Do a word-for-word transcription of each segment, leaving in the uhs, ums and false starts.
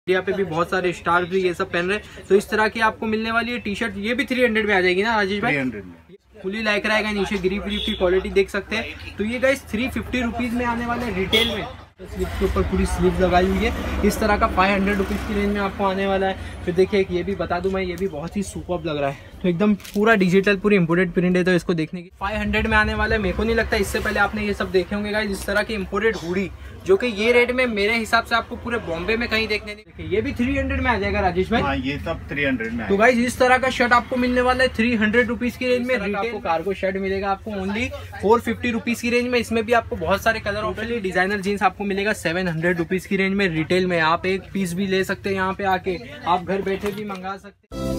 यहाँ पे भी बहुत सारे स्टार भी ये सब पहन रहे हैं। तो इस तरह की आपको मिलने वाली है टी शर्ट, ये भी थ्री हंड्रेड में आ जाएगी ना राजेश भाई? हंड्रेड में फुली लाइक रहेगा, नीचे ग्रिप ग्रिप की क्वालिटी देख सकते हैं। तो ये गाइस थ्री फिफ्टी रुपीज में आने वाले रिटेल में, स्लीव के ऊपर पूरी स्लीव लगाई हुई है इस तरह का फाइव हंड्रेड रुपीज़ की रेंज में आपको आने वाला है। फिर देखिए ये भी बता दूं मैं, ये भी बहुत ही सुपर्ब लग रहा है, तो एकदम पूरा डिजिटल पूरी इंपोर्टेड प्रिंट है। तो इसको देखने की फाइव हंड्रेड में आने वाला है। मेरे को नहीं लगता इससे पहले आपने ये सब देखे होंगे गाइस, इस तरह की इंपोर्टेड हुडी, जो कि ये रेट में मेरे हिसाब से आपको पूरे बॉम्बे में कहीं देखने नहीं। देखिए ये भी थ्री हंड्रेड में आ जाएगा राजेश भाई। हाँ, ये सब थ्री हंड्रेड में। तो गाइस इस तरह का शर्ट आपको मिलने वाला है थ्री हंड्रेड रुपीज की रेंज में। आपको कार्गो शर्ट मिलेगा आपको ओनली फोर फिफ्टी रुपीज की रेंज में। इसमें भी आपको बहुत सारे कलर ऑप्शन। डिजाइनर जीन्स आपको मिलेगा सेवन हंड्रेड रुपीज की रेंज में रिटेल में। आप एक पीस भी ले सकते हैं यहाँ पे आके, आप घर बैठे भी मंगा सकते हैं।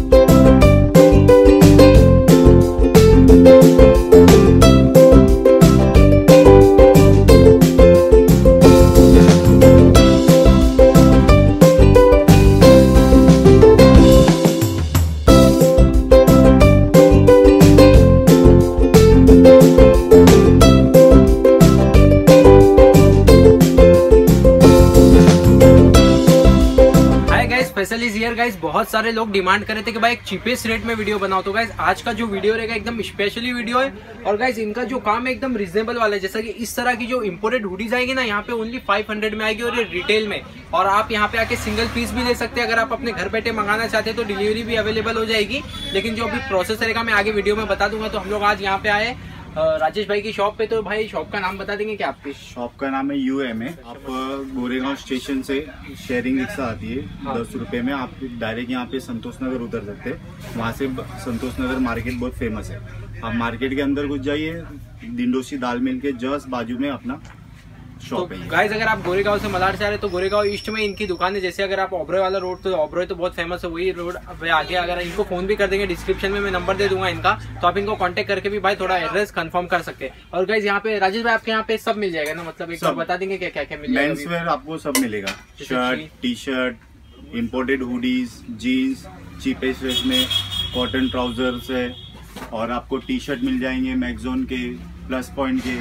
गाइस बहुत सारे लोग डिमांड कर रहे थे कि भाई एक चीपेस्ट रेट में वीडियो बनाओ। तो गाइस आज का जो वीडियो रहेगा एकदम स्पेशली वीडियो है, और गाइस इनका जो काम है एकदम रिजनेबल वाला है। जैसा कि इस तरह की जो इंपोर्टेड हुडीज आएगी ना, यहाँ पे ओनली फाइव हंड्रेड में आएगी और ये रिटेल में। और आप यहाँ पे आके सिंगल पीस भी ले सकते हैं। अगर आप अपने घर बैठे मंगाना चाहते हैं तो डिलीवरी भी अवेलेबल हो जाएगी। लेकिन जो अभी प्रोसेस रहेगा मैं आगे वीडियो में बता दूंगा। तो हम लोग आज यहाँ पे आए राजेश भाई की शॉप पे। तो भाई शॉप का नाम बता देंगे क्या आपकी? शॉप का नाम है यू एम ए। आप गोरेगांव स्टेशन से शेयरिंग रिक्शा आती है, हाँ। दस रुपए में आप डायरेक्ट यहाँ पे संतोष नगर उतर सकते हैं। वहाँ से संतोष नगर मार्केट बहुत फेमस है। आप मार्केट के अंदर घुस जाइए, दिंडोशी दाल मिल के जस्ट बाजू में अपना शॉप है। गाइस अगर आप गोरेगांव से मलाड से आ रहे तो गोरेगांव ईस्ट में इनकी दुकान है। जैसे अगर आप ओबरॉय वाला रोड, तो ओबरॉय तो बहुत फेमस है, वही रोड आगे। अगर इनको फोन भी कर देंगे, डिस्क्रिप्शन में मैं नंबर दे दूंगा इनका, तो आप इनको कांटेक्ट करके भी भाई थोड़ा एड्रेस कंफर्म कर सकते हैं। और गाइस यहाँ पे राजेश भाई आपके यहाँ पे सब मिल जाएगा ना? मतलब एक बार बता देंगे क्या क्या क्या मिल जाएगा? मेंस वेयर आपको सब मिलेगा, shirt, T shirt, imported hoodies, jeans cheapest rate में, कॉटन ट्राउजर्स है, और आपको टी शर्ट मिल जाएंगे मैक्सोन के, प्लस पॉइंट के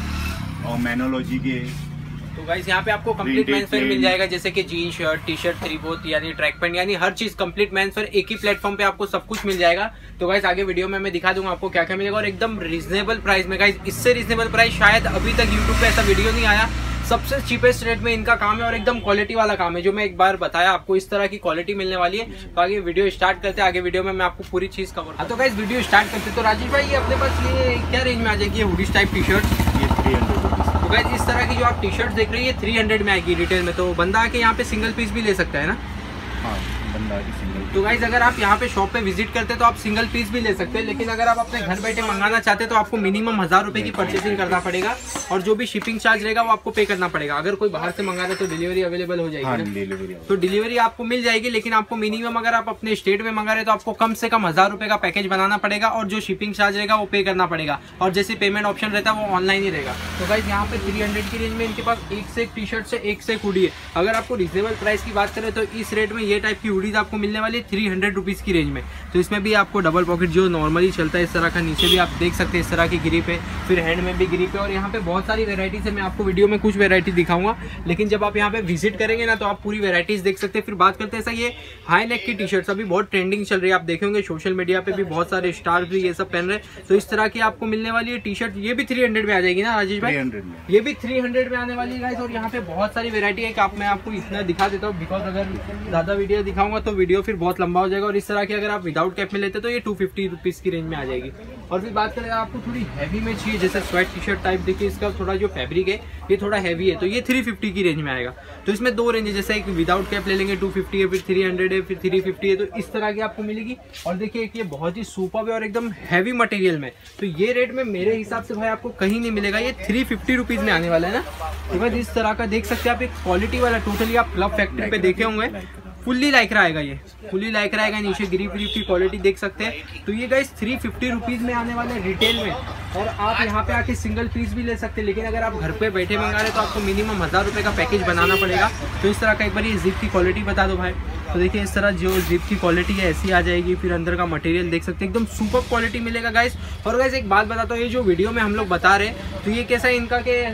और मैनोलॉजी के। तो गाइस यहाँ पे आपको कंप्लीट मेंस वेयर मिल जाएगा, जैसे कि jean shirt, T shirt, three fourth यानी ट्रैक पैंट, यानी हर चीज कंप्लीट मेंस वेयर एक ही प्लेटफॉर्म पे आपको सब कुछ मिल जाएगा। तो गाइस आगे वीडियो में मैं दिखा दूंगा आपको क्या क्या मिलेगा, और एकदम रीजनेबल प्राइस में। गाइस इससे रीजनेबल प्राइस शायद अभी तक यूट्यूब पे ऐसा वीडियो नहीं आया। सबसे चीपेस्ट रेट में इनका काम है और एकदम क्वालिटी वाला काम है, जो मैं एक बार बताया आपको इस तरह की क्वालिटी मिलने वाली है। तो आगे वीडियो स्टार्ट करते हैं, आगे वीडियो में मैं आपको पूरी चीज कवर। हाँ तो गाइस वीडियो स्टार्ट करते हैं। तो राजेश भाई ये अपने पास ये क्या रेंज में आ जाएगी हुडीज टाइप टी शर्ट? ये थ्री हंड्रेड तो गाइस इस तरह की जो आप टी शर्ट देख रही है थ्री हंड्रेड में आएगी रिटेल में। तो बंदा आके यहाँ पे सिंगल पीस भी ले सकता है ना? हाँ, बंदा आके सिंगल। तो गाइस अगर आप यहाँ पे शॉप पे विजिट करते हैं तो आप सिंगल पीस भी ले सकते हैं। लेकिन अगर आप अपने घर बैठे मंगाना चाहते हैं तो आपको मिनिमम हजार रुपए की परचेसिंग करना पड़ेगा, और जो भी शिपिंग चार्ज रहेगा वो आपको पे करना पड़ेगा। अगर कोई बाहर से मंगा रहे तो डिलीवरी अवेलेबल हो जाएगी। हाँ, डिलीवरी तो डिलीवरी आपको मिल जाएगी, लेकिन आपको मिनिमम अगर आप अपने स्टेट में मंगा रहे तो आपको कम से कम हजार रुपए का पैकेज बनाना पड़ेगा, और जो शिपिंग चार्ज रहेगा वो पे करना पड़ेगा। और जैसे पेमेंट ऑप्शन रहता है वो ऑनलाइन ही रहेगा। तो गाइस यहाँ पे थ्री हंड्रेड की रेंज में इनके पास एक से एक टी शर्ट से एक से एक हुडी है। अगर आपको रिजनेबल प्राइस की बात करें तो इस रेट में ये टाइप की हुडीज आपको मिलने वाली है थ्री हंड्रेड रुपीज की रेंज में। तो इसमें भी आपको डबल पॉकेट जो नॉर्मली चलता है इस तरह का, नीचे भी आप देख सकते हैं इस तरह की ग्रिप है, फिर हैंड में भी ग्रिप है, और यहाँ पे बहुत सारी वेराइटीज है। मैं आपको वीडियो में कुछ वेराइटी दिखाऊंगा, लेकिन जब आप यहाँ पे विजिट करेंगे ना तो आप पूरी वेराइटीज देख सकते हैं। फिर बात करते हैं ऐसा, ये हाई नेक की टी शर्ट्स अभी बहुत ट्रेंडिंग चल रही है, आप देखेंगे सोशल मीडिया पे भी बहुत सारे स्टार भी ये सब पहन रहे हैं। तो इस तरह की आपको मिलने वाली है टी शर्ट, ये भी थ्री हंड्रेड में आ जाएगी ना राजेश भाई? ये भी थ्री हंड्रेड में आने वाली है। और यहाँ पे बहुत सारी वेरायटी है कि आप मैं आपको इतना दिखा देता हूँ, बिकॉज अगर ज्यादा वीडियो दिखाऊंगा तो वीडियो फिर बहुत लंबा हो जाएगा। और इस तरह की अगर आप विदाउट कैप में लेते तो ये टू फिफ्टी रुपीज की रेंज में आ जाएगी। और फिर बात करें आपको थोड़ी हैवी में चाहिए, जैसे स्वेट टी शर्ट टाइप, देखिए इसका थोड़ा जो फैब्रिक है ये थोड़ा हैवी है, तो ये थ्री फिफ्टी की रेंज में आएगा। तो इसमें दो रेंज है, जैसे एक विदाउट कैप ले लेंगे टू फिफ्टी है, फिर थ्री हंड्रेड है, फिर थ्री फिफ्टी है। तो इस तरह की आपको मिलेगी। और देखिए ये बहुत ही सुपर्ब है और एकदम हैवी मटेरियल में। तो ये रेट में मेरे हिसाब से भाई आपको कहीं नहीं मिलेगा, ये थ्री फिफ्टी रुपीज में आने वाला है ना। तो भाई इस तरह का देख सकते हैं आप, एक क्वालिटी वाला टोटली आप क्लब फैक्ट्री पे देखे होंगे, फुल्ली लाइक रहेगा, ये फुल्ली लाइक रहेगा, नीचे ग्रिप ग्रिप की क्वालिटी देख सकते हैं। तो ये गाइस थ्री फिफ्टी रुपीज में आने वाले रिटेल में, और आप यहाँ पे आके सिंगल पीस भी ले सकते हैं। लेकिन अगर आप घर पे बैठे मंगा रहे तो आपको मिनिमम हजार रुपए का पैकेज बनाना पड़ेगा। तो इस तरह का एक बार ये जिप की क्वालिटी बता दो भाई। तो देखिए इस तरह जो जिप की क्वालिटी है ऐसी आ जाएगी। फिर अंदर का मटेरियल देख सकते हैं, एकदम सुपर क्वालिटी मिलेगा गाइस। और गाइस एक बात बताता हूँ, ये जो वीडियो में हम लोग बता रहे हैं तो ये कैसा है इनका के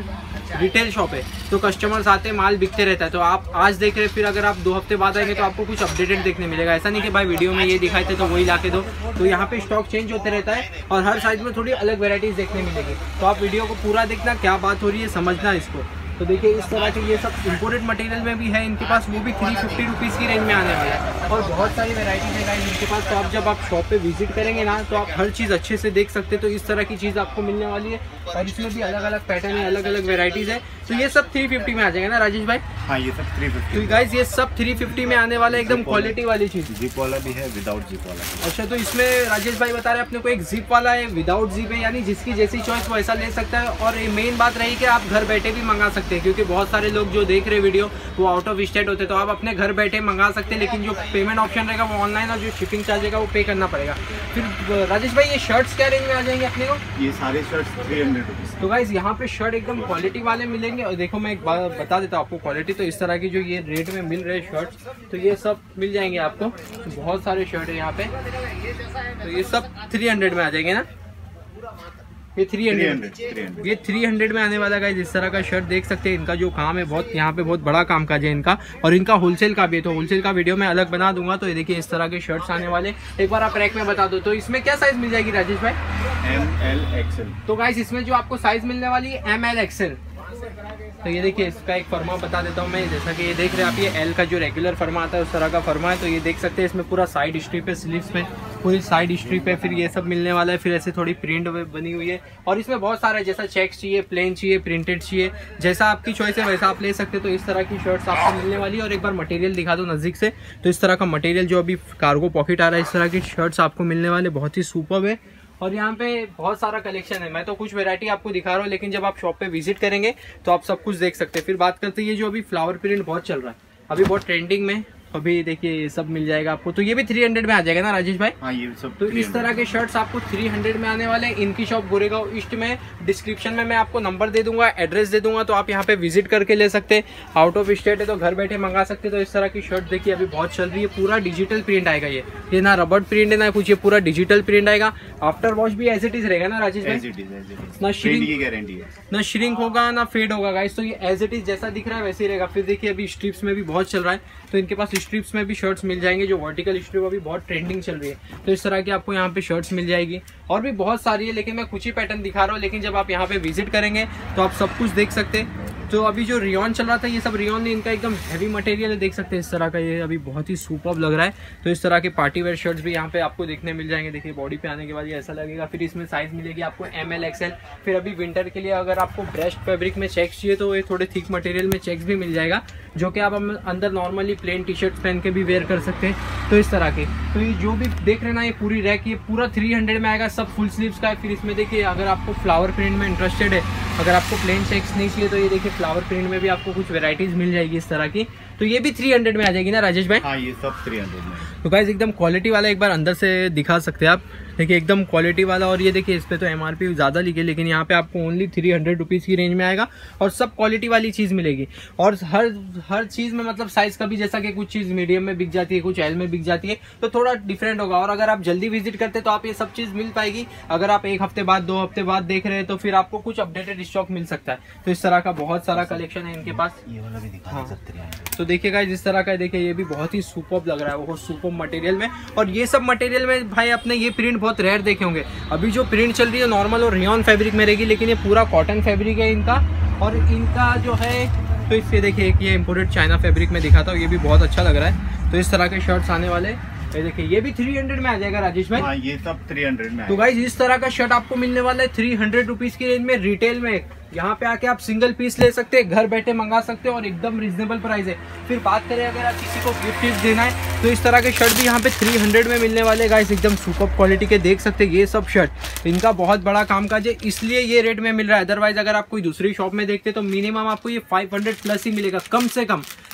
रिटेल शॉप है, तो कस्टमर्स आते हैं, माल बिकते रहता है। तो आप आज देख रहे, फिर अगर आप दो हफ्ते बाद आएंगे तो आपको कुछ अपडेटेड देखने मिलेगा। ऐसा नहीं कि भाई वीडियो में ये दिखाए थे तो वही ला के दो। तो यहाँ पे स्टॉक चेंज होते रहता है और हर साइज में थोड़ी अलग वेराइटीज देखने मिलेगी। तो आप वीडियो को पूरा देखना, क्या बात हो रही है समझना इसको। तो देखिए इस तरह के ये सब इंपोर्टेड मटेरियल में भी है इनके पास, वो भी थ्री फिफ्टी रुपीज़ की रेंज में आने वाला है और बहुत सारी वैरायटीज है गाइस इनके पास। तो आप जब आप शॉप पे विजिट करेंगे ना तो आप हर चीज़ अच्छे से देख सकते हैं। तो इस तरह की चीज़ आपको मिलने वाली है और इसमें भी अलग अलग पैटर्न है, अलग अलग वेराइटीज़ है। तो ये सब थ्री फिफ्टी में आ जाएगा ना राजेश भाई? हाँ ये सब थ्री फिफ्टी। तो गाइस ये सब थ्री फिफ्टी में आने वाला है, एकदम क्वालिटी वाली चीज़। जिप वाला भी है, विदाउट जिप वाला। अच्छा, तो इसमें राजेश भाई बता रहे हैं अपने को एक जिप वाला है, विदाउट जिप है, यानी जिसकी जैसी चॉइस वो ऐसा ले सकता है। और मेन बात रही कि आप घर बैठे भी मंगा सकते हैं, क्योंकि बहुत सारे लोग जो देख रहे वीडियो वो आउट ऑफ स्टेट होते हैं। तो आप अपने घर बैठे मंगा सकते हैं, लेकिन जो पेमेंट ऑप्शन रहेगा वो ऑनलाइन और जो शिपिंग चार्ज रहेगा वो पे करना पड़ेगा। फिर राजेश भाई ये शर्ट्स क्या रेंज में आ जाएंगे अपने को? ये सारे शर्ट्स थ्री हंड्रेड रुपीज़। तो गाइस यहाँ पे शर्ट एकदम क्वालिटी वाले मिलेंगे। और देखो मैं एक बात बता देता हूँ आपको क्वालिटी। तो इस तरह की जो ये रेट में मिल रहे शर्ट्स, तो ये सब मिल जाएंगे आपको। तो बहुत सारे शर्ट है यहाँ पे, तो ये सब थ्री हंड्रेड में आ जाएंगे ना? ये थ्री हंड्रेड ये थ्री हंड्रेड में आने वाला गाइस। इस तरह का शर्ट देख सकते हैं। इनका जो काम है बहुत, यहाँ पे बहुत बड़ा काम काज है इनका, और इनका होलसेल का भी है। तो होलसेल का वीडियो मैं अलग बना दूंगा। तो ये देखिए इस तरह के शर्ट्स आने वाले। एक बार आप रैक में बता दो, तो इसमें क्या साइज मिल जाएगी राजेश भाई? M L XL. तो गाइस इसमें जो आपको साइज मिलने वाली है एम एल एक्सएल। तो ये देखिए इसका एक फर्मा बता देता हूँ मैं। जैसा कि ये देख रहे हैं आप, ये एल का जो रेगुलर फर्मा आता है उस तरह का फर्मा है। तो ये देख सकते हैं इसमें पूरा साइड स्ट्रिप है, स्लीव्स में पूरी साइड स्ट्रिप है। फिर ये सब मिलने वाला है। फिर ऐसे थोड़ी प्रिंट बनी हुई है और इसमें बहुत सारा, जैसा चेक्स चाहिए, प्लेन चाहिए, प्रिंटेड चाहिए, जैसा आपकी चॉइस है वैसा आप ले सकते हैं। तो इस तरह की शर्ट्स आपको मिलने वाली है। और एक बार मटेरियल दिखा दो नज़दीक से। तो इस तरह का मटेरियल जो अभी कार्गो पॉकेट आ रहा है, इस तरह की शर्ट्स आपको मिलने वाले, बहुत ही सुपर्ब है। और यहाँ पे बहुत सारा कलेक्शन है। मैं तो कुछ वैरायटी आपको दिखा रहा हूँ, लेकिन जब आप शॉप पे विजिट करेंगे तो आप सब कुछ देख सकते हैं। फिर बात करते हैं ये जो अभी फ्लावर प्रिंट बहुत चल रहा है, अभी बहुत ट्रेंडिंग में, अभी देखिए ये सब मिल जाएगा आपको। तो ये भी थ्री हंड्रेड में आ जाएगा ना राजेश भाई? हाँ ये सब। तो इस तरह के शर्ट्स आपको थ्री हंड्रेड में आने वाले हैं। इनकी शॉप गोरेगांव ईस्ट में, डिस्क्रिप्शन में मैं आपको नंबर दे दूंगा, एड्रेस दे दूंगा। तो आप यहाँ पे विजिट करके ले सकते हैं। आउट ऑफ स्टेट है तो घर बैठे मंगा सकते हैं। तो इस तरह की शर्ट देखिए अभी बहुत चल रही है। पूरा डिजिटल प्रिंट आएगा, ये ये ना रबड़ प्रिंट है ना कुछ, ये पूरा डिजिटल प्रिंट आएगा। आफ्टर वॉश भी एज इट इज रहेगा ना राजेश भाई? ना श्रिंक की गारंटी है, ना श्रिंक होगा ना फेड होगा गाइस। तो ये एज इट इज जैसा दिख रहा है वैसे ही रहेगा। फिर देखिए अभी स्ट्रिप्स में भी बहुत चल रहा है, तो इनके पास स्ट्रिप्स में भी शर्ट्स मिल जाएंगे। जो वर्टिकल स्ट्रिप अभी बहुत ट्रेंडिंग चल रही है, तो इस तरह की आपको यहाँ पे शर्ट्स मिल जाएगी। और भी बहुत सारी है, लेकिन मैं कुछ ही पैटर्न दिखा रहा हूँ। लेकिन जब आप यहाँ पे विजिट करेंगे तो आप सब कुछ देख सकते हैं। तो अभी जो रियॉन चल रहा था, ये सब रियॉन ने, इनका एकदम हैवी मटेरियल है, देख सकते हैं इस तरह का। ये अभी बहुत ही सुपर्ब लग रहा है। तो इस तरह के पार्टी वेयर शर्ट्स भी यहाँ पे आपको देखने मिल जाएंगे। देखिए बॉडी पे आने के बाद ये ऐसा लगेगा। फिर इसमें साइज मिलेगी आपको एम एल एक्सएल। फिर अभी विंटर के लिए अगर आपको ब्रेस्ट फैब्रिक में चेक्स चाहिए तो ये थोड़े थिक मटेरियल में चेक्स भी मिल जाएगा, जो कि आप अंदर नॉर्मली प्लेन टी शर्ट पहन के भी वेयर कर सकते हैं। तो इस तरह के, तो ये जो भी देख रहे हैं ना, ये पूरी रैक ये पूरा थ्री हंड्रेड में आएगा। सब फुल स्लीव्स का है। फिर इसमें देखिए अगर आपको फ्लावर प्रिंट में इंटरेस्टेड है, अगर आपको प्लेन चेक्स नहीं चाहिए, तो ये देखिए फ्लावर प्रिंट में भी आपको कुछ वेराइटीज मिल जाएगी इस तरह की। तो ये भी थ्री हंड्रेड में आ जाएगी ना राजेश भाई? हाँ ये सब थ्री हंड्रेड में। तो गाइस एकदम क्वालिटी वाला, एक बार अंदर से दिखा सकते हैं आप। देखिए एकदम क्वालिटी वाला। और ये देखिए इस पे तो एमआरपी ज़्यादा लिखी है, लेकिन यहाँ पे आपको ओनली थ्री हंड्रेड रुपीज़ की रेंज में आएगा और सब क्वालिटी वाली चीज़ मिलेगी। और हर हर चीज़ में मतलब साइज़ का भी, जैसा कि कुछ चीज़ मीडियम में बिक जाती है, कुछ एल में बिक जाती है, तो थोड़ा डिफरेंट होगा। और अगर आप जल्दी विजिट करते तो आप ये सब चीज़ मिल पाएगी। अगर आप एक हफ्ते बाद, दो हफ्ते बाद देख रहे हैं तो फिर आपको कुछ अपडेटेड स्टॉक मिल सकता है। तो इस तरह का बहुत सारा कलेक्शन है इनके पास। ये वाला भी दिखा सकते हैं। तो देखिए गाइस इस तरह का, देखिए ये भी बहुत ही सुपर्ब लग रहा है, बहुत सुपर्ब मटेरियल में। और ये सब मटेरियल में भाई अपने ये प्रिंट बहुत रेयर देखे होंगे। अभी जो प्रिंट चल रही है नॉर्मल और रियॉन फैब्रिक में रहेगी, लेकिन ये पूरा कॉटन फैब्रिक है इनका। और इनका जो है, तो इससे देखिए एक ये इम्पोर्टेड चाइना फैब्रिक में दिखाता हूँ, ये भी बहुत अच्छा लग रहा है। तो इस तरह के शर्ट्स आने वाले, ये देखिए ये भी थ्री हंड्रेड में आ जाएगा राजेश भाई? हाँ ये सब थ्री हंड्रेड में। तो गाइस इस तरह का शर्ट आपको मिलने वाला है थ्री हंड्रेड रुपीज की रेंज में, रिटेल में। यहाँ पे आके आप सिंगल पीस ले सकते हैं, घर बैठे मंगा सकते हैं और एकदम रीजनेबल प्राइस है। फिर बात करें अगर आप किसी को गिफ्ट टिप्स देना है, तो इस तरह के शर्ट भी यहाँ पे थ्री हंड्रेड में मिलने वाले गाइस, एकदम सुपर क्वालिटी के। देख सकते हैं ये सब शर्ट, इनका बहुत बड़ा कामकाज है, इसलिए ये रेट में मिल रहा है। अदरवाइज अगर आप कोई दूसरी शॉप में देखते तो मिनिमम आपको ये फाइव हंड्रेड प्लस ही मिलेगा, कम से कम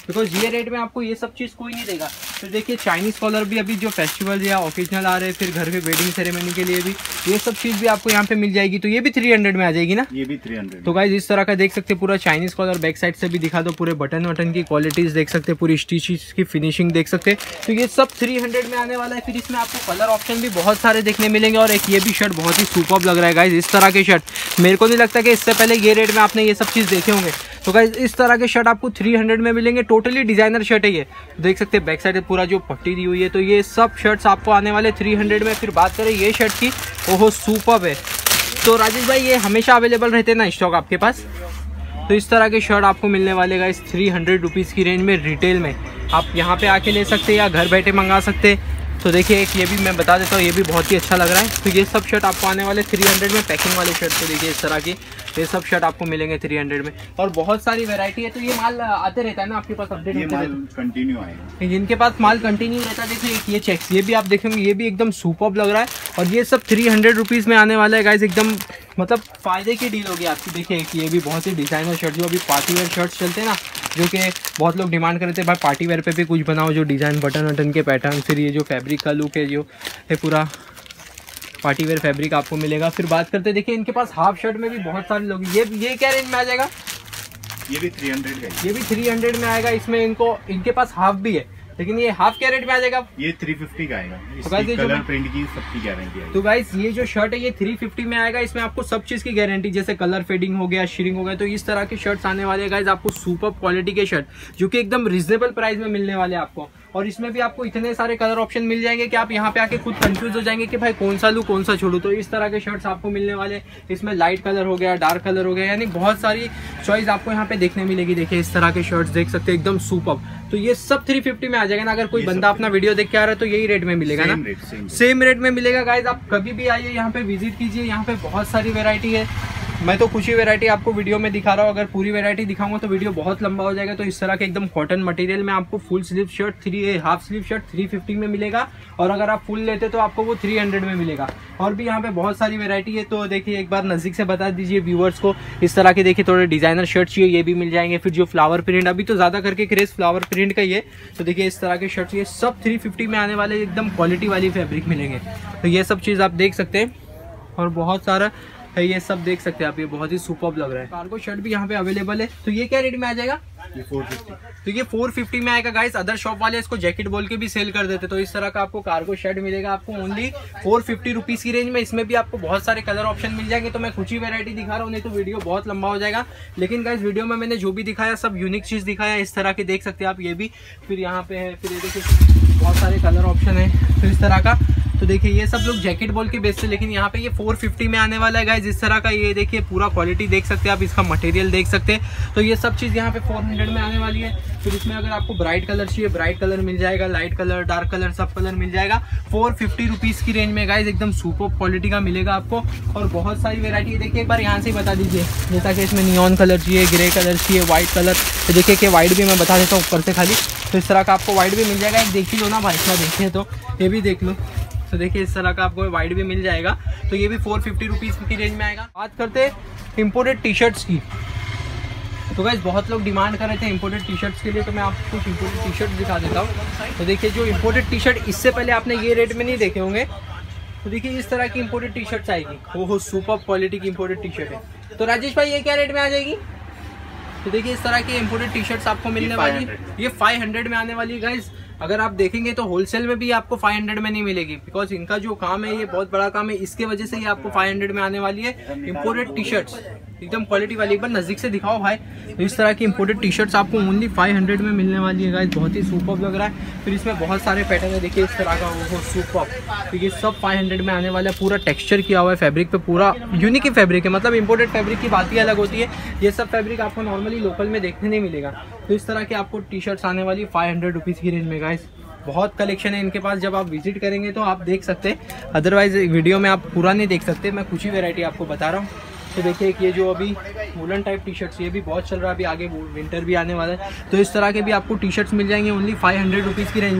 बिकॉज ये रेट में आपको ये सब चीज़ कोई नहीं देगा। तो देखिए चाइनीज़ कॉलर भी अभी जो फेस्टिवल या ओकेजनल आ रहे हैं, फिर घर पे वेडिंग सेरेमनी के लिए भी ये सब चीज़ भी आपको यहाँ पे मिल जाएगी। तो ये भी थ्री हंड्रेड में आ जाएगी ना? ये भी थ्री हंड्रेड। तो गाइज इस तरह का देख सकते हैं पूरा चाइनीज़ कॉलर, बैक साइड से भी दिखा दो, पूरे बटन वटन की क्वालिटीज़ देख सकते हैं, पूरी स्टिचेस की फिनिशिंग देख सकते हैं। तो ये सब थ्री हंड्रेड में आने वाला है। फिर इसमें आपको कलर ऑप्शन भी बहुत सारे देखने मिलेंगे। और एक ये भी शर्ट बहुत ही सुपर्ब लग रहा है गाइज, इस तरह के शर्ट मेरे को नहीं लगता कि इससे पहले ये रेट में आपने ये सब चीज़ देखे होंगे। तो गाइज इस तरह के शर्ट आपको थ्री हंड्रेड में मिलेंगे। टोटली डिजाइनर शर्ट है ये, देख सकते हैं बैक साइड पूरा जो पट्टी दी हुई है। तो ये सब शर्ट्स आपको आने वाले थ्री हंड्रेड में। फिर बात करें ये शर्ट की, ओहो सुपर्ब है। तो राजेश भाई ये हमेशा अवेलेबल रहते हैं ना स्टॉक आपके पास? तो इस तरह के शर्ट आपको मिलने वाले गाइस थ्री हंड्रेड रुपीज़ की रेंज में रिटेल में। आप यहाँ पे आके ले सकते हैं या घर बैठे मंगा सकते हैं। तो देखिए एक ये भी मैं बता देता हूँ, ये भी बहुत ही अच्छा लग रहा है। तो ये सब शर्ट आपको आने वाले थ्री हंड्रेड में। पैकिंग वाले शर्ट तो देखिए इस तरह की, ये सब शर्ट आपको मिलेंगे थ्री हंड्रेड में। और बहुत सारी वैरायटी है। तो ये माल आते रहता है ना आपके पास, अपडेट ये माल कंटिन्यू आएगा, जिनके पास माल कंटिन्यू रहता है। देखिए ये चेक्स, ये भी आप देखेंगे, ये भी एकदम सुपर्ब लग रहा है। और ये सब थ्री हंड्रेड रुपीज़ में आने वाला है गाइज, एकदम मतलब फ़ायदे की डील होगी आपकी। देखिए ये भी बहुत ही डिज़ाइनर शर्ट, जो अभी पार्टी वेयर शर्ट्स चलते हैं ना, जो कि बहुत लोग डिमांड करते हैं भाई पार्टी वेयर पे भी कुछ बनाओ, जो डिज़ाइन बटन वटन के पैटर्न। फिर ये जो फैब्रिक का लुक है, जो ये पूरा पार्टी वेयर फैब्रिक आपको मिलेगा। फिर बात करते हैं, देखिए इनके पास हाफ शर्ट में भी बहुत सारे लोग, ये ये क्या रेंज में आ जाएगा? ये भी थ्री हंड्रेड का, ये भी थ्री हंड्रेड में आएगा। इसमें इनको इनके पास हाफ भी है, लेकिन ये हाफ क्या रेट में आ जाएगा? ये थ्री फिफ्टी का आएगा। तो कलर प्रिंट की सबकी गारंटी है। तो गाइस ये जो शर्ट है ये थ्री फिफ्टी में आएगा। इसमें आपको सब चीज की गारंटी, जैसे कलर फेडिंग हो गया, शिरिंग हो गया। तो इस तरह के शर्ट्स आने वाले हैं गाइस आपको, सुपर क्वालिटी के शर्ट, जो कि एकदम रिजनेबल प्राइस में मिलने वाले हैं आपको। और इसमें भी आपको इतने सारे कलर ऑप्शन मिल जाएंगे कि आप यहाँ पे आके खुद कंफ्यूज हो जाएंगे कि भाई कौन सा लूँ कौन सा छोड़ू। तो इस तरह के शर्ट्स आपको मिलने वाले। इसमें लाइट कलर हो गया, डार्क कलर हो गया, यानी बहुत सारी चॉइस आपको यहाँ पे देखने मिलेगी। देखिए इस तरह के शर्ट्स देख सकते हैं, एकदम सुपर। तो ये सब थ्री फिफ्टी में आ जाएगा ना। अगर कोई बंदा अपना वीडियो देख के आ रहा है तो यही रेट में मिलेगा ना, सेम रेट में मिलेगा गाइज। आप कभी भी आइए यहाँ पे, विजिट कीजिए, यहाँ पे बहुत सारी वेरायटी है। मैं तो कुछ ही वैरायटी आपको वीडियो में दिखा रहा हूँ, अगर पूरी वैरायटी दिखाऊंगा तो वीडियो बहुत लंबा हो जाएगा। तो इस तरह के एकदम कॉटन मटेरियल में आपको full sleeve shirt three half sleeve shirt three fifty में मिलेगा। और अगर आप फुल लेते तो आपको वो थ्री हंड्रेड में मिलेगा। और भी यहाँ पे बहुत सारी वैरायटी है। तो देखिए एक बार नज़दीक से बता दीजिए व्यूअर्स को, इस तरह के देखिए थोड़े डिजाइनर शर्ट चाहिए, ये भी मिल जाएंगे। फिर जो फ्लावर प्रिंट, अभी तो ज़्यादा करके क्रेज फ्लावर प्रिंट का ही है। तो देखिए इस तरह के शर्ट चाहिए, सब थ्री फिफ्टी में आने वाले, एकदम क्वालिटी वाली फैब्रिक मिलेंगे। तो ये सब चीज़ आप देख सकते हैं। और बहुत सारा है, ये सब देख सकते हैं आप, ये बहुत ही सुपर्ब लग रहा है। कार्गो शर्ट भी यहाँ पे अवेलेबल है। तो ये क्या रेट में आ जाएगा? ये फोर फिफ्टी। तो ये फोर फिफ्टी में आएगा गाइस। अदर शॉप वाले इसको जैकेट बोल के भी सेल कर देते। तो इस तरह का आपको कार्गो शर्ट मिलेगा आपको ओनली फोर फिफ्टी रुपीज की रेंज में। इसमें भी आपको बहुत सारे कलर ऑप्शन मिल जाएंगे। तो मैं कुछ ही वैरायटी दिखा रहा हूँ, नहीं तो वीडियो बहुत लंबा हो जाएगा। लेकिन गाइस वीडियो में मैंने जो भी दिखाया सब यूनिक चीज दिखाया, इस तरह के देख सकते हैं आप। ये भी फिर यहाँ पे है, फिर ये देखिए बहुत सारे कलर ऑप्शन है फिर इस तरह का। तो देखिए ये सब लोग जैकेट बोल के बेचते, लेकिन यहाँ पे ये फोर फिफ्टी में आने वाला है गाइस। इस तरह का ये देखिए पूरा क्वालिटी देख सकते हैं आप, इसका मटेरियल देख सकते हैं। तो ये सब चीज़ यहाँ पे फोर हंड्रेड में आने वाली है। फिर इसमें अगर आपको ब्राइट कलर चाहिए, ब्राइट कलर मिल जाएगा, लाइट कलर, डार्क कलर, सब कलर मिल जाएगा फोर फिफ्टी रुपीज़ की रेंज में गाइस। एकदम सुपर क्वालिटी का मिलेगा आपको। और बहुत सारी वेरायटी है। देखिए एक बार यहाँ से ही बता दीजिए, जैसा कि इसमें नियॉन कलर चाहिए, ग्रे कलर चाहिए, व्हाइट कलर। तो देखिए कि व्हाइट भी मैं बता देता हूँ ऊपर से खाली। तो इस तरह का आपको व्हाइट भी मिल जाएगा। एक देख ही लो ना भाई, इतना देखिए तो ये भी देख लो। तो देखिए इस तरह का आपको वाइट भी मिल जाएगा। तो ये भी फोर फिफ्टी रुपीज़ की रेंज में आएगा। बात करते हैं इम्पोर्टेड टी शर्ट्स की। तो गाइस बहुत लोग डिमांड कर रहे थे इम्पोर्टेड टी शर्ट्स के लिए, तो मैं आपको कुछ इम्पोर्टेड टी शर्ट दिखा देता हूँ। तो देखिए जो इम्पोर्टेड टी शर्ट इससे पहले आपने ये रेट में नहीं देखे होंगे। तो देखिए इस तरह की इम्पोर्टेड टी शर्ट्स आएगी, वो सुपर क्वालिटी की इम्पोर्टेड टी शर्ट है। तो राजेश भाई ये क्या रेट में आ जाएगी? तो देखिए इस तरह की इम्पोर्टेड टी शर्ट्स आपको मिलने वाली है। ये फाइव हंड्रेड में आने वाली है गाइस। अगर आप देखेंगे तो होलसेल में भी आपको फाइव हंड्रेड में नहीं मिलेगी, बिकॉज इनका जो काम है ये बहुत बड़ा काम है। इसके वजह से ये आपको फाइव हंड्रेड में आने वाली है। इम्पोर्टेड टी शर्ट्स एकदम क्वालिटी वाली, एक बार नजदीक से दिखाओ भाई। तो इस तरह की इम्पोर्टेड टी शर्ट्स आपको ओनली फाइव हंड्रेड में मिलने वाली है गाइस। बहुत ही सुपर लग रहा है। फिर इसमें बहुत सारे पैटर्न है, देखिए इस तरह का, वो सुपर। तो ये सब फाइव हंड्रेड में आने वाला है। पूरा टेक्सचर किया हुआ है फैब्रिक पे, पूरा यूनिक ही फैब्रिक है। मतलब इम्पोर्टेड फैब्रिक की बात ही अलग होती है। ये सब फैब्रिक आपको नॉर्मली लोकल में देखने नहीं मिलेगा। तो इस तरह की आपको टी शर्ट्स आने वाली फाइव हंड्रेड रुपीज़ की रेंज में गाइस। बहुत कलेक्शन है इनके पास, जब आप विजिट करेंगे तो आप देख सकते हैं। अदरवाइज वीडियो में आप पूरा नहीं देख सकते, मैं कुछ ही वैरायटी आपको बता रहा हूँ। तो देखिए ये जो अभी वुलन टाइप टी शर्ट्स, ये भी बहुत चल रहा है। अभी आगे विंटर भी आने वाला है। तो इस तरह के भी आपको टी शर्ट्स मिल जाएंगे ओनली फाइव हंड्रेड रुपीज़ की रेंज में।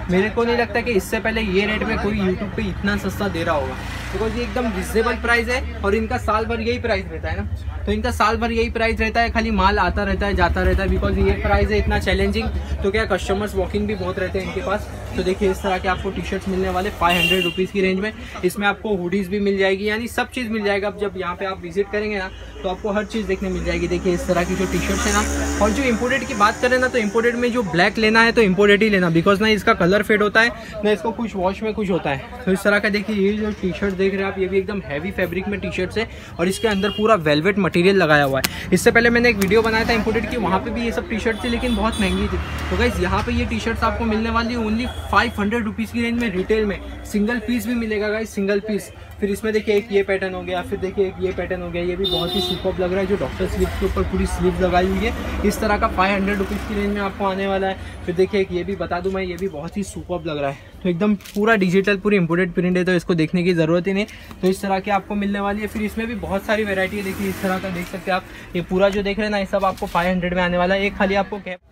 मेरे को नहीं लगता कि इससे पहले ये रेट में कोई यूट्यूब पे इतना सस्ता दे रहा होगा, बिकॉज ये एकदम रिजनेबल प्राइस है और इनका साल भर यही प्राइस रहता है ना, तो इनका साल भर यही प्राइस रहता है, खाली माल आता रहता है जाता रहता है, बिकॉज ये प्राइस है इतना चैलेंजिंग, तो क्या कस्टमर्स वॉकिंग भी बहुत रहते हैं इनके पास। तो देखिए इस तरह के आपको टी शर्ट्स मिलने वाले फाइव हंड्रेड रुपीज़ की रेंज में। इसमें आपको हुडीज़ भी मिल जाएगी, यानी सब चीज़ मिल जाएगा। अब जब यहाँ पे आप विजिट करेंगे ना तो आपको हर चीज़ देखने मिल जाएगी। देखिए इस तरह की जो टी शर्ट्स है ना, और जो इम्पोर्टेड की बात करें ना तो इम्पोर्टेड में जो ब्लैक लेना है तो इम्पोर्टेड ही लेना, बिकॉज ना इसका कलर फेड होता है ना इसको कुछ वॉश में कुछ होता है। तो इस तरह का देखिए ये जो टी शर्ट देख रहे हैं आप, ये भी एकदम हैवी फैब्रिक में टी शर्ट्स है और इसके अंदर पूरा वेलवेट मटेरियल लगाया हुआ है। इससे पहले मैंने एक वीडियो बनाया था इम्पोर्टेड की, वहाँ पे भी ये सब टी शर्ट थी लेकिन बहुत महंगी थी। तो गाइस यहाँ पे ये टी शर्ट्स आपको मिलने वाली है ओनली फाइव हंड्रेड रुपीज़ की रेंज में रिटेल में। सिंगल पीस भी मिलेगा गाइस, सिंगल पीस। फिर इसमें देखिए एक ये पैटर्न हो गया, फिर देखिए एक ये पैटर्न हो गया, ये भी बहुत ही सुपर्ब लग रहा है, जो डॉक्टर स्लीव्स के ऊपर पूरी स्लीव लगाई हुई है। इस तरह का फाइव हंड्रेड रुपीज़ की रेंज में आपको आने वाला है। फिर देखिए एक ये भी बता दूं मैं, ये भी बहुत ही सुपर्ब लग रहा है, तो एकदम पूरा डिजिटल पूरी इम्पोर्टेड प्रिंट है, तो इसको देखने की ज़रूरत ही नहीं। तो इस तरह के आपको मिलने वाली है। फिर इसमें भी बहुत सारी वेरायटी है, देखिए इस तरह का देख सकते हैं आप। ये पूरा जो देख रहे हैं ना, ये सब आपको फाइव हंड्रेड में आने वाला है। एक खाली आपको कैप,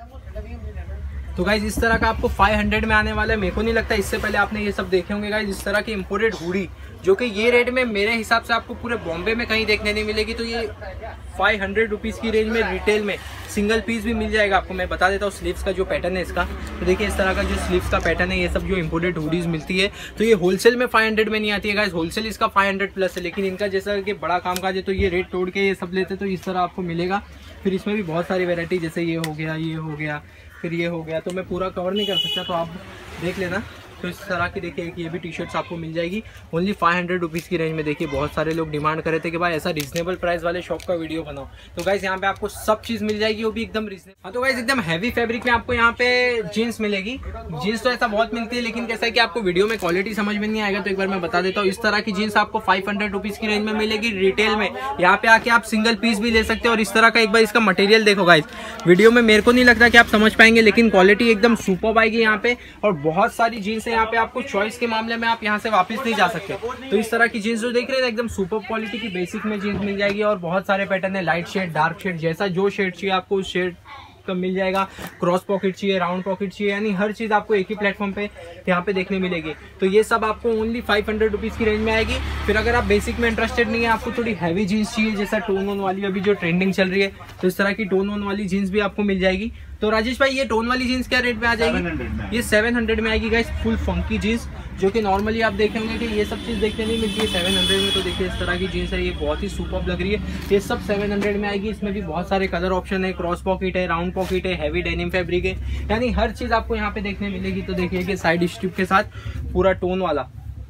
तो गाइज इस तरह का आपको फाइव हंड्रेड में आने वाला है। मेरे को नहीं लगता इससे पहले आपने ये सब देखे होंगे गाइज, इस तरह की इम्पोर्टेड हुडी, जो कि ये रेट में मेरे हिसाब से आपको पूरे बॉम्बे में कहीं देखने नहीं मिलेगी। तो ये फाइव हंड्रेड रुपीज़ की रेंज में रिटेल में सिंगल पीस भी मिल जाएगा आपको। मैं बता देता हूँ स्लीव्स का जो पैटर्न है इसका, तो देखिए इस तरह का जो स्लीव्स का पैटर्न है, ये सब जो इम्पोर्टेड हुडीज मिलती है तो ये होलसेल में फाइव हंड्रेड में नहीं आती है गाइज, होलसेल इसका फाइव हंड्रेड प्लस है। लेकिन इनका जैसा कि बड़ा काम काज है तो ये रेट तोड़ के ये सब लेते तो इस तरह आपको मिलेगा। फिर इसमें भी बहुत सारी वेरायटी, जैसे ये हो गया, ये हो गया, फिर ये हो गया, तो मैं पूरा कवर नहीं कर सकता, तो आप देख लेना। तो इस तरह की देखिए एक ये भी टी शर्ट्स आपको मिल जाएगी ओनली फाइव हंड्रेड रुपीज़ की रेंज में। देखिए बहुत सारे लोग डिमांड कर रहे थे कि भाई ऐसा रिजनेबल प्राइस वाले शॉप का वीडियो बनाओ, तो गाइस यहाँ पे आपको सब चीज़ मिल जाएगी, वो भी एकदम रिजनेबल। हाँ तो गाइस एकदम हैवी फैब्रिक में आपको यहाँ पे जीन्स मिलेगी। जीन्स तो ऐसा बहुत मिलती है, लेकिन कैसा है कि आपको वीडियो में क्वालिटी समझ में नहीं आएगा, तो एक बार मैं बता देता हूँ। इस तरह की जीन्स आपको फाइव हंड्रेड रुपीज़ की रेंज में मिलेगी रिटेल में। यहाँ पे आके आप सिंगल पीस भी ले सकते हो। और इस तरह का एक बार इसका मटेरियल देखो गाइस, वीडियो में मेरे को नहीं लगता कि आप समझ पाएंगे, लेकिन क्वालिटी एकदम सुपर्ब आएगी यहाँ पे। और बहुत सारी जीन्स है यहाँ पे, आपको चॉइस के मामले में आप यहाँ से वापस नहीं जा सकते। तो इस तरह की जीन्स जो देख रहे हैं एकदम सुपर क्वालिटी की बेसिक में जीन्स मिल जाएगी। और बहुत सारे पैटर्न है, लाइट शेड, डार्क शेड, जैसा जो शेड चाहिए आपको उस शेड का मिल जाएगा। क्रॉस पॉकेट चाहिए, राउंड पॉकेट चाहिए, यानी हर चीज आपको एक ही प्लेटफॉर्म पे यहाँ पे देखने मिलेगी। तो ये सब आपको ओनली फाइव हंड्रेड रुपीज की रेंज में आएगी। फिर अगर आप बेसिक में इंटरेस्टेड नहीं है, आपको थोड़ी हैवी जीन्स चाहिए, जैसा टोन ऑन वाली अभी जो ट्रेंडिंग चल रही है, तो इस तरह की टोन ऑन वाली जीन्स भी आपको मिल जाएगी। तो राजेश भाई ये टोन वाली जीन्स क्या रेट में आ जाएगी? ये सेवन हंड्रेड में आएगी गाइस, फुल फंकी जीन्स, जो कि नॉर्मली आप देखेंगे कि ये सब चीज़ देखने नहीं मिलती है सेवन हंड्रेड में। तो देखिए इस तरह की जीन्स है, ये बहुत ही सुपर्ब लग रही है, ये सब सेवन हंड्रेड में आएगी। इसमें भी बहुत सारे कलर ऑप्शन है, क्रॉस पॉकेट है, राउंड पॉकेट है, हैवी डेनिम फैब्रिक है, यानी हर चीज़ आपको यहाँ पे देखने मिलेगी। तो देखिए कि साइड स्ट्रिप के साथ पूरा टोन वाला,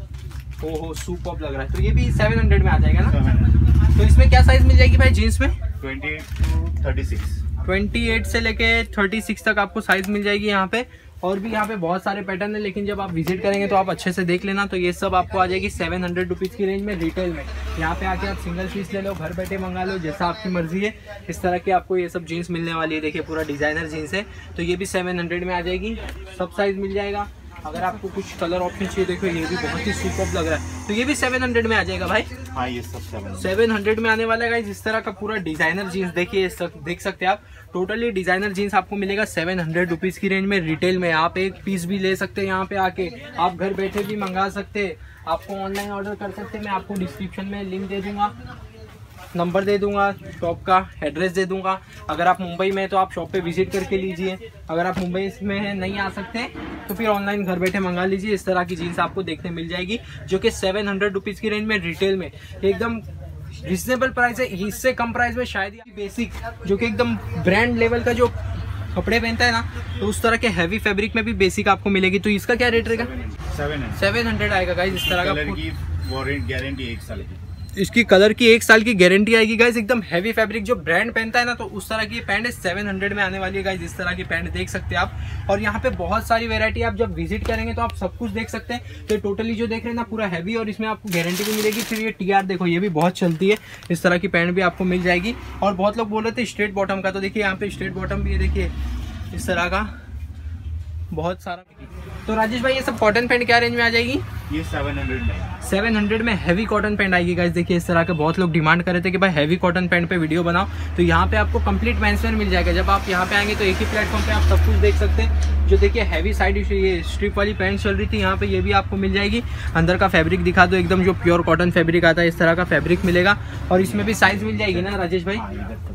ओहो सुपर्ब लग रहा है। तो ये भी सेवन हंड्रेड में आ जाएगा ना। तो इसमें क्या साइज मिल जाएगी भाई जीन्स में? Twenty eight to thirty six अट्ठाईस से लेके छत्तीस तक आपको साइज मिल जाएगी यहाँ पे। और भी यहाँ पे बहुत सारे पैटर्न है, लेकिन जब आप विजिट करेंगे तो आप अच्छे से देख लेना। तो ये सब आपको आ जाएगी सेवन हंड्रेड रुपीज़ की रेंज में रिटेल में। यहाँ पे आके आप सिंगल पीस ले लो, घर बैठे मंगा लो, जैसा आपकी मर्जी है। इस तरह की आपको ये सब जीन्स मिलने वाली है। देखिए पूरा डिजाइनर जीन्स है, तो ये भी सेवन हंड्रेड में आ जाएगी, सब साइज मिल जाएगा। अगर आपको कुछ कलर ऑप्शन चाहिए, देखो ये भी बहुत ही सुपर्ब लग रहा है, तो ये भी सेवन हंड्रेड में आ जाएगा भाई। हाँ ये सब सेवन हंड्रेड में आने वाला है गाइस। इस तरह का पूरा डिजाइनर जीन्स देखिए, देख सकते हैं आप, टोटली डिजाइनर जीन्स आपको मिलेगा सेवन हंड्रेड रुपीज़ की रेंज में रिटेल में। आप एक पीस भी ले सकते हैं यहाँ पे आके, आप घर बैठे भी मंगा सकते हैं, आपको ऑनलाइन ऑर्डर कर सकते हैं। मैं आपको डिस्क्रिप्शन में लिंक दे दूंगा, नंबर दे दूंगा, शॉप का एड्रेस दे दूंगा। अगर आप मुंबई में हैं तो आप शॉप पे विजिट करके लीजिए, अगर आप मुंबई में नहीं आ सकते तो फिर ऑनलाइन घर बैठे मंगा लीजिए। इस तरह की जीन्स आपको देखने मिल जाएगी, जो कि सेवन हंड्रेड रुपीज़ की रेंज में रिटेल में एकदम रिजनेबल प्राइस है। इससे कम प्राइस में शायद ही बेसिक, जो कि एकदम ब्रांड लेवल का जो कपड़े पहनता है ना, तो उस तरह के हैवी फैब्रिक में भी बेसिक आपको मिलेगी। तो इसका क्या रेट रहेगा? सेवन हंड्रेड आएगा गाइस। इस तरह का गारंटी एक साल की, इसकी कलर की एक साल की गारंटी आएगी गाइस। एकदम हैवी फैब्रिक जो ब्रांड पहनता है ना, तो उस तरह की पैंट सेवन हंड्रेड में आने वाली है गाइस। इस तरह की पैंट देख सकते हैं आप। और यहाँ पे बहुत सारी वैरायटी, आप जब विजिट करेंगे तो आप सब कुछ देख सकते हैं। तो टोटली जो देख रहे हैं ना पूरा हैवी, और इसमें आपको गारंटी भी मिलेगी। फिर ये टी आर देखो, ये भी बहुत चलती है, इस तरह की पैंट भी आपको मिल जाएगी। और बहुत लोग बोल रहे थे स्ट्रेट बॉटम का, तो देखिए यहाँ पे स्ट्रेट बॉटम भी है, देखिए इस तरह का बहुत सारा। तो राजेश भाई ये सब कॉटन पैंट क्या रेंज में आ जाएगी? ये सेवन हंड्रेड में सेवन हंड्रेड में हैवी कॉटन पैंट आएगी गाइस। देखिए इस तरह के बहुत लोग डिमांड कर रहे थे कि भाई हैवी कॉटन पैंट पे वीडियो बनाओ, तो यहाँ पे आपको कंप्लीट मेंसवेयर मिल जाएगा। जब आप यहाँ पे आएंगे तो एक ही प्लेटफॉर्म पे आप सब कुछ देख सकते हैं। जो देखिए हैवी साइड ये स्ट्रिप वाली पैंट चल रही थी, यहाँ पे ये भी आपको मिल जाएगी। अंदर का फैब्रिक दिखा दो, एकदम जो प्योर कॉटन फैब्रिक आता है इस तरह का फैब्रिक मिलेगा। और इसमें भी साइज मिल जाएगी ना राजेश भाई,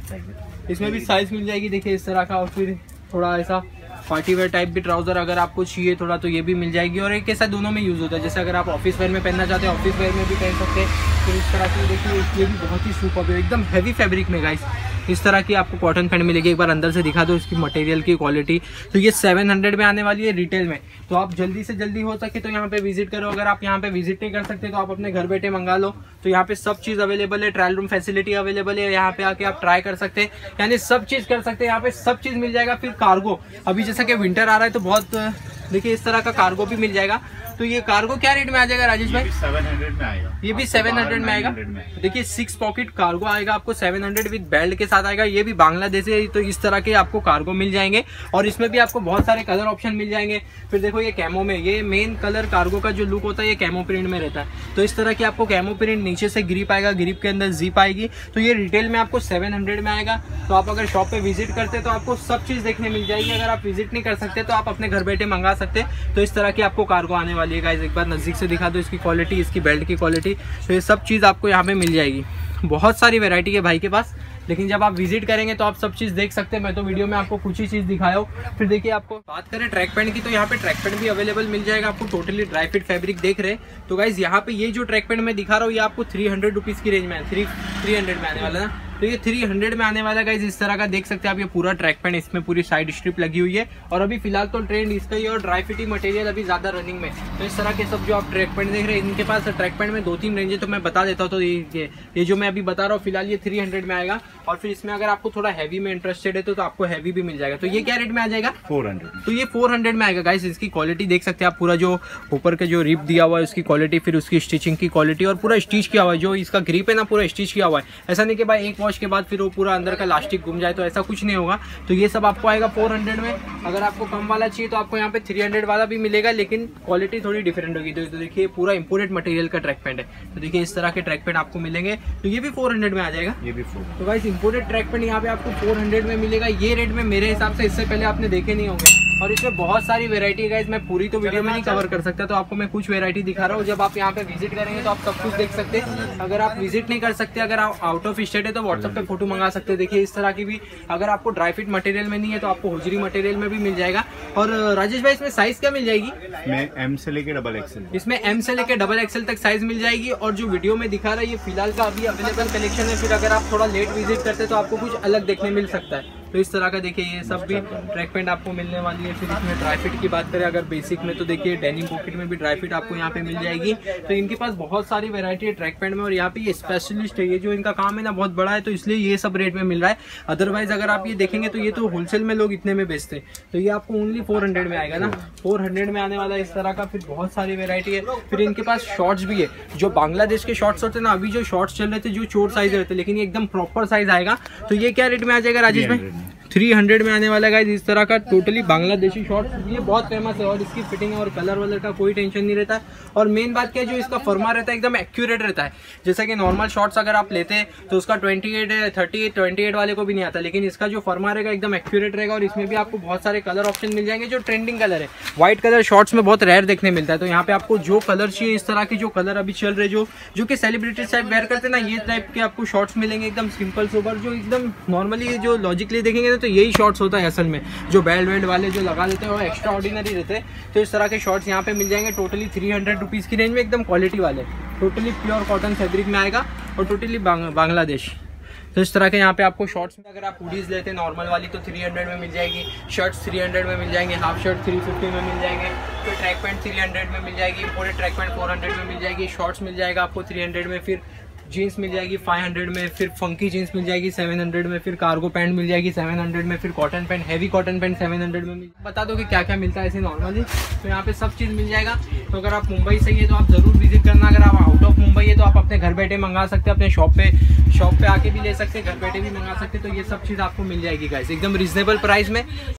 इसमें भी साइज मिल जाएगी देखिए इस तरह का। और फिर थोड़ा ऐसा पार्टी वेयर टाइप भी ट्राउजर अगर आपको चाहिए थोड़ा तो ये भी मिल जाएगी। और एक ऐसा दोनों में यूज़ होता है, जैसे अगर आप ऑफिस वेयर में पहनना चाहते हैं ऑफिस वेयर में भी पहन सकते हैं। फिर इस तरह की देखिए ये भी बहुत ही सुपर्ब है, एकदम हैवी फैब्रिक में गाइस। इस तरह की आपको कॉटन पैंट मिलेगी। एक बार अंदर से दिखा दो इसकी मटेरियल की क्वालिटी। तो ये सेवन हंड्रेड में आने वाली है रिटेल में। तो आप जल्दी से जल्दी हो सके तो यहाँ पे विजिट करो। अगर आप यहाँ पे विजिट नहीं कर सकते तो आप अपने घर बैठे मंगा लो। तो यहाँ पे सब चीज़ अवेलेबल है, ट्रायल रूम फैसिलिटी अवेलेबल है। यहाँ पे आके आप ट्राई कर सकते हैं, यानी सब चीज़ कर सकते हैं। यहाँ पे सब चीज़ मिल जाएगा। फिर कार्गो, अभी जैसा कि विंटर आ रहा है तो बहुत देखिए इस तरह का कार्गो भी मिल जाएगा। तो ये कार्गो क्या रेट में आ जाएगा राजेश भाई? सेवन हंड्रेड में आएगा। ये भी सेवन हंड्रेड में आएगा। देखिए सिक्स पॉकेट कार्गो आएगा आपको सेवन हंड्रेड विद बेल्ट के साथ आएगा। ये भी बांग्लादेश है, तो इस तरह के आपको कार्गो मिल जाएंगे। और इसमें भी आपको बहुत सारे कलर ऑप्शन मिल जाएंगे। फिर देखो ये कैमो में, ये मेन कलर कार्गो का जो लुक होता है ये कैमो प्रिंट में रहता है। तो इस तरह की आपको कैमो प्रिंट, नीचे से ग्रिप आएगा, ग्रिप के अंदर जीप आएगी। तो ये रिटेल में आपको सेवन हंड्रेड में आएगा। तो आप अगर शॉप पे विजिट करते हैं तो आपको सब चीज़ देखने मिल जाएगी। अगर आप विजिट नहीं कर सकते तो आप अपने घर बैठे मंगा सकते हैं। तो इस तरह की आपको कार्गो आने वाली है गाइस। एक बार नजदीक से दिखा दो इसकी क्वालिटी, इसकी बेल्ट की क्वालिटी। तो ये सब चीज़ आपको यहाँ पे मिल जाएगी। बहुत सारी वैरायटी है भाई के पास, लेकिन जब आप विजिट करेंगे तो आप सब चीज़ देख सकते हैं। मैं तो वीडियो में आपको कुछ ही चीज़ दिखाया हूँ। फिर देखिए आपको बात करें ट्रैक पैंट की, तो यहाँ पे ट्रैक पैंट भी अवेलेबल मिल जाएगा आपको। टोटली ड्राई फिट फैब्रिक देख रहे हैं। तो गाइज यहाँ पे ये जो ट्रैक पैंट मैं दिखा रहा हूँ ये आपको थ्री हंड्रेड रुपीज़ की रेंज में है, थ्री थ्री हंड्रेड में आने वाला ना। तो ये थ्री हंड्रेड में आने वाला गाइज, इस तरह का देख सकते हैं आप। ये पूरा ट्रैक पैंट, इसमें पूरी साइड स्ट्रिप लगी हुई है। और अभी फिलहाल तो ट्रेंड इसका ही और ड्राई फिटिंग मटेरियल अभी ज्यादा रनिंग में। तो इस तरह के सब जो आप ट्रैक पैंट देख रहे हैं, इनके पास ट्रैक पैंट में दो तीन रेंज है, तो मैं बता देता हूँ। तो ये ये जो मैं अभी बता रहा हूँ फिलहाल ये थ्री हंड्रेड में आएगा। और फिर इसमें अगर आपको थोड़ा हैवी में इंटरेस्टेड है तो, तो आपको हैवी भी मिल जाएगा। तो ये क्या रेट में आ जाएगा? Four hundred. तो ये फोर हंड्रेड में आएगा गाइस। इसकी क्वालिटी देख सकते हैं आप, पूरा जो ऊपर के जो रिप दिया हुआ है उसकी क्वालिटी, फिर उसकी स्टिचिंग की क्वालिटी, और पूरा स्टिच किया हुआ है। जो इसका ग्रिप है ना पूरा स्टिच किया हुआ है। ऐसा नहीं कि भाई एक वॉश के बाद फिर वो पूरा अंदर का लास्टिक घूम जाए, तो ऐसा कुछ नहीं होगा। तो ये सब आपको आएगा फोर हंड्रेड में। अगर आपको कम वाला चाहिए तो आपको यहाँ पे थ्री हंड्रेड वाला भी मिलेगा, लेकिन क्वालिटी थोड़ी डिफरेंट होगी। तो देखिए पूरा इंपोर्टेड मटेरियल का ट्रैक पैंट है। तो देखिए इस तरह के ट्रैक पैंट आपको मिलेंगे। तो ये भी फोर हंड्रेड में आ जाएगा। ये भी फोर। तो गाइस इंपोर्टेड ट्रैक पैंट यहाँ पे आपको फोर हंड्रेड में मिलेगा। ये रेट में मेरे हिसाब से इससे पहले आपने देखे नहीं होंगे। और इसमें बहुत सारी वेरायटी है गाइस, मैं पूरी तो वीडियो में नहीं कवर कर सकता, तो आपको मैं कुछ वेरायटी दिखा रहा हूँ। जब आप यहाँ पे विजिट करेंगे तो आप सब कुछ देख सकते हैं। अगर आप विजिट नहीं कर सकते, अगर आप आउट ऑफ स्टेट है तो व्हाट्सएप पे फोटो मंगा सकते हैं। देखिए इस तरह की भी, अगर आपको ड्राई फिट मटेरियल में नहीं है तो आपको हुजरी मटेरियल में भी मिल जाएगा। और राजेश भाई इसमें साइज क्या मिल जाएगी? मैं एम से लेके डबल एक्सएल। इसमें एम से लेके डबल एक्सएल तक साइज मिल जाएगी। और जो वीडियो में दिखा रहा है ये फिलहाल का अभी अवेलेबल कलेक्शन है। फिर अगर आप थोड़ा लेट विजिट करते तो आपको कुछ अलग देखने मिल सकता है। तो इस तरह का देखिए ये सब भी ट्रैक पैंट आपको मिलने वाली है। फिर इसमें ड्राई फिट की बात करें अगर बेसिक में, तो देखिए डेनिम पॉकेट में भी ड्राई फिट आपको यहाँ पे मिल जाएगी। तो इनके पास बहुत सारी वैरायटी है ट्रैक पैंट में। और यहाँ पे ये स्पेशलिस्ट है, ये जो इनका काम है ना बहुत बड़ा है, तो इसलिए ये सब रेट में मिल रहा है। अदरवाइज अगर आप ये देखेंगे तो ये तो होलसेल में लोग इतने में बेचते हैं। तो ये आपको ओनली फोर हंड्रेड में आएगा ना, फोर हंड्रेड में आने वाला है इस तरह का। फिर बहुत सारी वेरायटी है। फिर इनके पास शॉर्ट्स भी है, जो बांग्लादेश के शॉर्ट्स होते हैं ना। अभी जो शॉर्ट्स चल रहे थे जो चोट साइज रहते, लेकिन ये एकदम प्रॉपर साइज आएगा। तो ये क्या रेट में आ जाएगा राजेश भाई? थ्री हंड्रेड में आने वाला है इस तरह का टोटली बांग्लादेशी शॉर्ट्स। ये बहुत फेमस है और इसकी फिटिंग और कलर वलर का कोई टेंशन नहीं रहता है। और मेन बात क्या है, जो इसका फर्मा रहता है एकदम एक्यूरेट रहता है। जैसा कि नॉर्मल शॉर्ट्स अगर आप लेते हैं तो उसका twenty eight thirty eight twenty eight वाले को भी नहीं आता, लेकिन इसका जो फर्मा रहेगा एकदम एक्यूरेट रहेगा। और इसमें भी आपको बहुत सारे कलर ऑप्शन मिल जाएंगे। जो ट्रेंडिंग कलर है, व्हाइट कलर शॉर्ट्स में बहुत रेयर देखने मिलता है। तो यहाँ पे आपको जो कलर चाहिए, इस तरह के जो कलर अभी चल रहे, जो जो कि सेलिब्रिटी टाइप वेयर करते हैं ना, ये टाइप के आपको शॉर्ट्स मिलेंगे एकदम सिंपल सोबर। जो एकदम नॉर्मली जो लॉजिकली देखेंगे तो यही शॉर्ट्स होता है असल में। जो बेल्ट वेल्ट वाले जो लगा देते हैं वो एक्स्ट्रा ऑर्डिनरी रहते हैं। तो इस तरह के शॉर्ट्स यहाँ पे मिल जाएंगे टोटली थ्री हंड्रेड रुपीज़ की रेंज में, एकदम क्वालिटी वाले, टोटली प्योर कॉटन फैब्रिक में आएगा और टोटली बांग्लादेश। तो इस तरह के यहाँ पे आपको शॉर्ट्स में अगर आप हुडीज लेते हैं नॉर्मल वाली तो थ्री हंड्रेड में मिल जाएगी। शर्ट्स थ्री हंड्रेड में मिल जाएंगे, हाफ शर्ट थ्री फिफ्टी में मिल जाएंगे। फिर ट्रैक पैंट थ्री हंड्रेड में मिल जाएगी, पूरे ट्रैक पैंट फोर हंड्रेड में मिल जाएगी। शॉर्ट्स मिल जाएगा आपको थ्री हंड्रेड में, फिर जीन्स मिल जाएगी फाइव हंड्रेड में, फिर फंकी जीन्स मिल जाएगी सेवन हंड्रेड में, फिर कार्गो पैंट मिल जाएगी सेवन हंड्रेड में, फिर cotton pant, heavy cotton pant seven hundred में मिल। बता दो कि क्या क्या मिलता है ऐसे नॉर्मली। तो यहाँ पे सब चीज़ मिल जाएगा। तो अगर आप मुंबई से ही है तो आप ज़रूर विजिट करना। अगर आप आउट ऑफ मुंबई है तो आप अपने घर बैठे मंगा सकते हैं, अपने शॉप पे शॉप पे आके भी ले सकते हैं, घर बैठे भी मंगा सकते हैं। तो ये सब चीज़ आपको मिल जाएगी गाइस एकदम रीजनेबल प्राइस में।